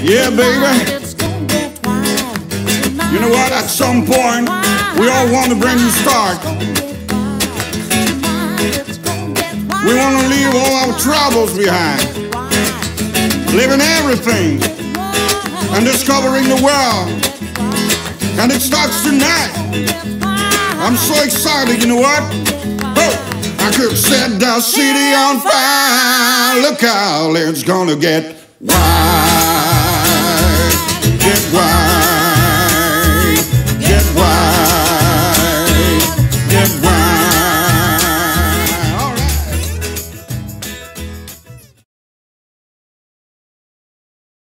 Yeah, baby. You know what? At some point, we all want a brand new start. We want to leave all our troubles behind, living everything and discovering the world. And it starts tonight. I'm so excited, you know what? Oh, I could set the city on fire. Look how it's gonna get wild.